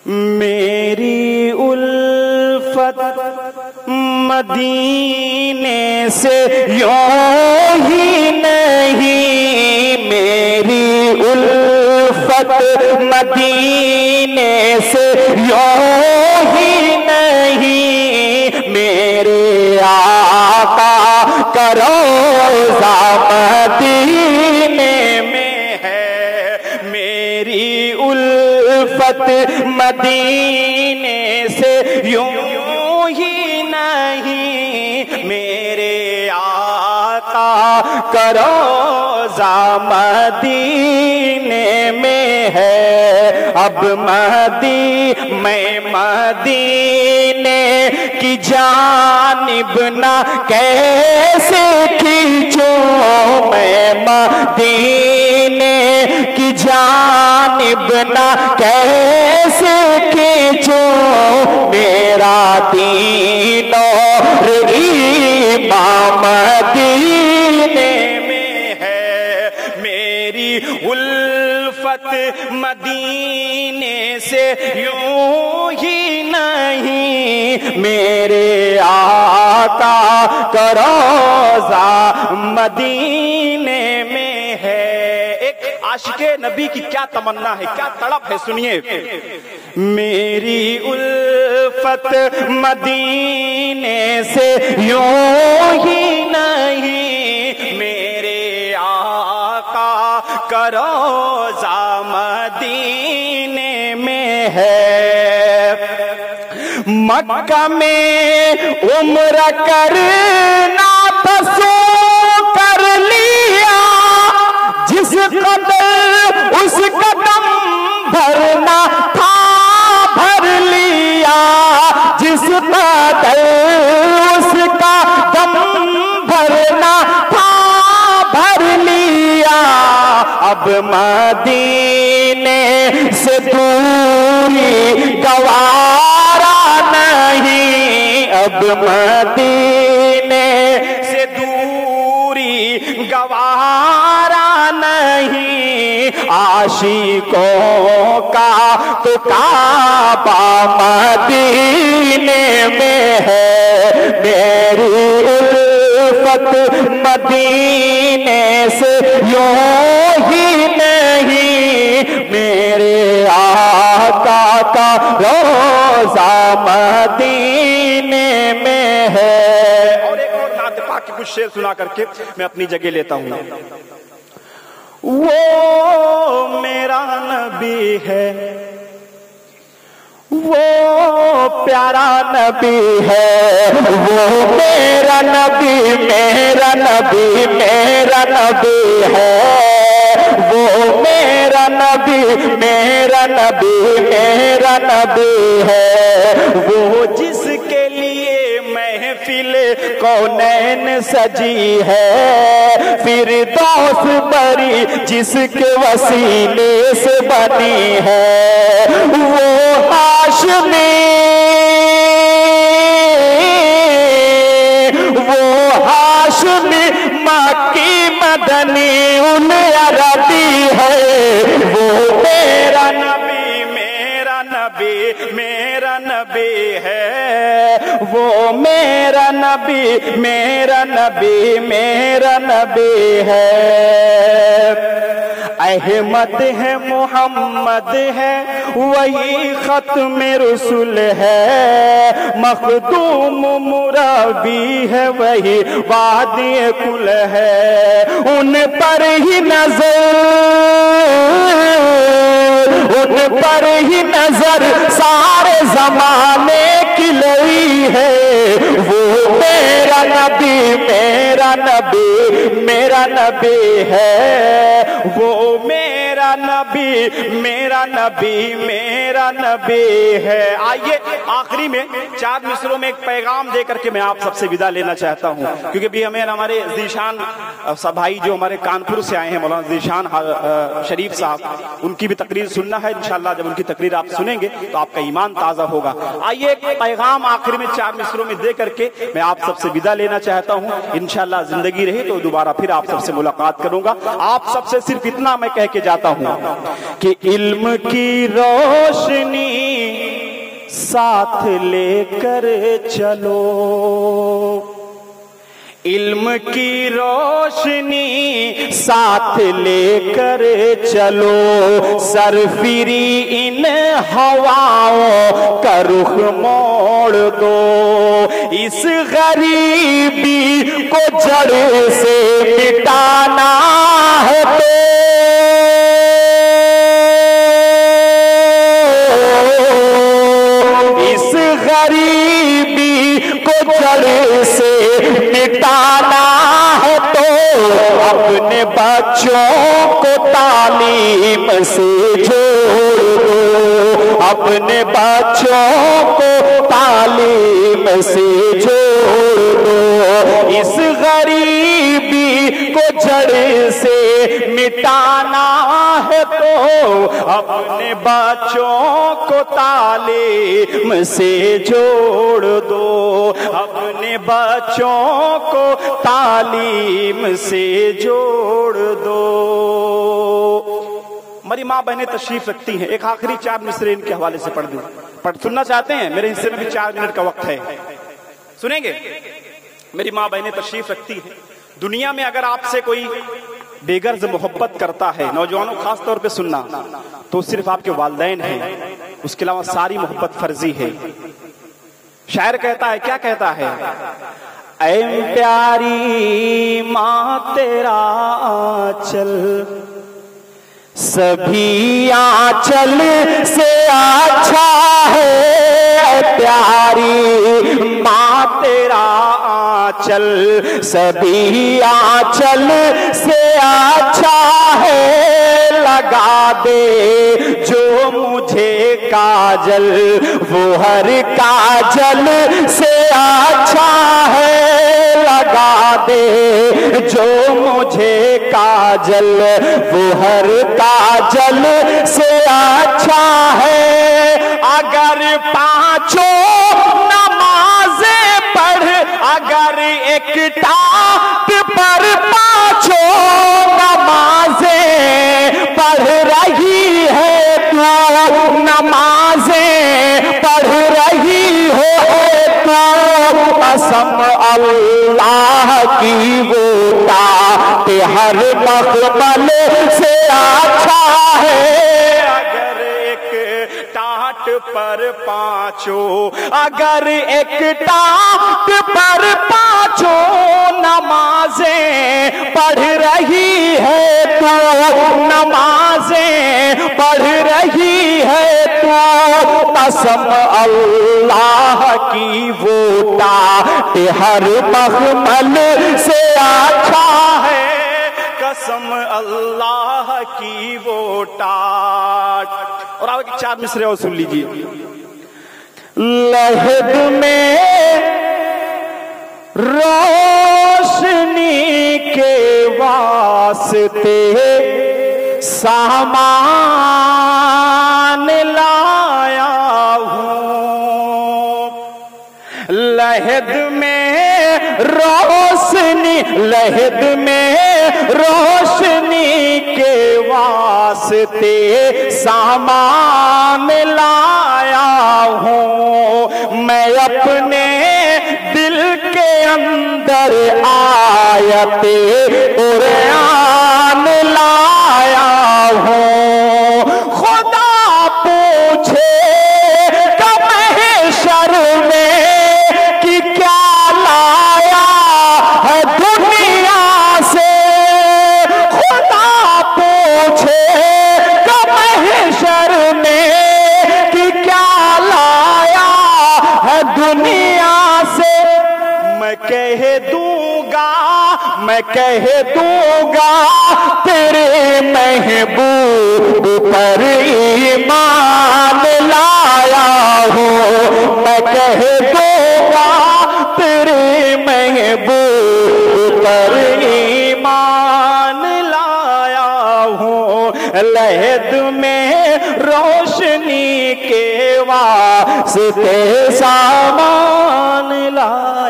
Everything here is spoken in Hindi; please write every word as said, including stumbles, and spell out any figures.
मेरी उल्फत मदीने से यूं ही नहीं, मेरी उल्फत मदीने से यूं ही नहीं, मेरे आका का रोज़ा मदीने में है। मेरी उल्फत मदीने से यूं ही नहीं, मेरे आका का रोज़ा मदीने में है। अब मदी मैं मदीने की जानिब ना कैसे खींचूं, मैं मदीने की जानिब ना कैसे खींचूं, मेरा दीन और ईमान मदीने में है। मेरी उल्फत मदीने से यूं ही नहीं, मेरे आका का रोज़ा मदीने में है। एक आशिके नबी की क्या तमन्ना है, क्या तड़प है, सुनिए। मेरी उल्फत मदीने से यूं ही नहीं, मेरे आका का रोज़ा मदीने में है। मक्का में उम्र करना पसो कर लिया, जिस कदर उस कदम भरना था भर लिया, जिस कदर उसका दम भरना था भर लिया। अब मदीने से दूरी गवारा नहीं, अब मदीने से दूरी गवारा नहीं, आशिकों का तो काबा मदीने में है। मेरी उल्फत मदीने से यूं ही नहीं, मेरे आका का रोज़ा मदीने में है। और एक और नात पाक की कुछ शेर सुना करके मैं अपनी जगह लेता हूँ। वो मेरा नबी है, वो प्यारा नबी है, वो मेरा नबी, मेरा नबी, मेरा नबी है। वो मेरा नबी, मेरा नबी, मेरा नबी है। वो जिसके लिए महफिल कौनैन सजी है, फिर दोस्त बरी जिसके वसीले से बनी है। वो हाशमी, वो हाशमी मक्की मदनी उन अरबी है। वो मेरा नबी, मेरा नबी, मेरा नबी है। वो मेरा नबी, मेरा नबी, मेरा नबी है। अहमद है, मोहम्मद है, वही खत्म रसूल है। मखदूम मुराबी है, वही वादी कुल है। उन पर ही नजर, उन पर ही नजर सारे जमाने की लई है। वो मेरा नबी, मेरा नबी, मेरा नबी है। वो मेरा नबी, मेरा नबी, मेरा नबी है। आइए आखिरी में चार मिसरों में एक पैगाम दे करके मैं आप सबसे विदा लेना चाहता हूँ, क्योंकि भी हमें हमारे ज़ीशान सब भाई जो हमारे कानपुर से आए हैं, मौलाना ज़ीशान शरीफ साहब, उनकी भी तकरीर सुनना है। इंशाल्लाह जब उनकी तकरीर आप सुनेंगे तो आपका ईमान ताज़ा होगा। आइए एक पैगाम आखिर में चार मिसरों में दे करके मैं आप सबसे विदा लेना चाहता हूँ। इंशाल्लाह जिंदगी रही तो दोबारा फिर आप सबसे मुलाकात करूंगा। आप सबसे सिर्फ इतना मैं कह के जाता हूँ कि इल्म की रोशनी साथ लेकर चलो, इल्म की रोशनी साथ लेकर चलो, सरफिरी इन हवाओं का रुख मोड़ दो, इस गरीबी को जड़ से मिटाना है तो इस गरीबी को जड़ से मिटाना है तो अपने बच्चों को तालीम से जोड़ दो, अपने बच्चों को तालीम से जोड़ दो, इस गरीबी को जड़ से मिटाना है तो अपने बच्चों को तालीम से जोड़ दो, अपने बच्चों को तालीम से जोड़ दो। मेरी माँ बहनें तशरीफ रखती हैं, एक आखिरी चार मिसरे इनके हवाले से पढ़ दूं। पढ़ सुनना चाहते हैं? मेरे हिस्से में भी चार मिनट का वक्त है, सुनेंगे? मेरी माँ बहनें तशरीफ रखती हैं। दुनिया में अगर आपसे कोई बेगर्ज मोहब्बत करता है, नौजवानों खास तौर पे सुनना, तो सिर्फ आपके वालिदैन हैं, उसके अलावा सारी मोहब्बत फर्जी है। शायर कहता है, क्या कहता है? ऐ प्यारी माँ तेरा आंचल सभी आंचल से अच्छा है, प्यारी माँ तेरा आंचल सभी आंचल से अच्छा है, लगा दे जो मुझे काजल वो हर काजल से अच्छा है, लगा दे जो मुझे काजल वो हर काजल से अच्छा है। अगर पांचों नमाजें पढ़, अगर एक टाट पर पांचों नमाजें पढ़ रही है तू, नमाजें पढ़ रही हो तो कसम अल्लाह की वो टाट हर मखमल से अच्छा है। अगर एक टाट पर पांचों, अगर एक टाट पर पांचों नमाजें पढ़ रही है तो, नमाजें पढ़ रही है तो कसम अल्लाह की वो टाट हर मखमल से अच्छा है, कसम अल्लाह की वो टाट। और आगे चार मिसरे और सुन लीजिए। लहद में रोशनी के वास्ते सामान लाया हूँ, लहद में रोशनी, लहद में रोशनी के वास्ते सामान लाया हूँ, मैं अपने दिल के अंदर आयते कुरान लाया हूँ। खुदा पूछे महशर में कि क्या लाया है दुनिया से, खुदा पूछे महशर में कि क्या लाया है दुनिया से, मैं कह दूंगा, मैं कह दूंगा तेरे महबूब पर ईमान लाया हूँ, मैं कह दूंगा तेरे महबूब पर ईमान लाया हूँ। लहद में रोशनी के वास्ते सामान ला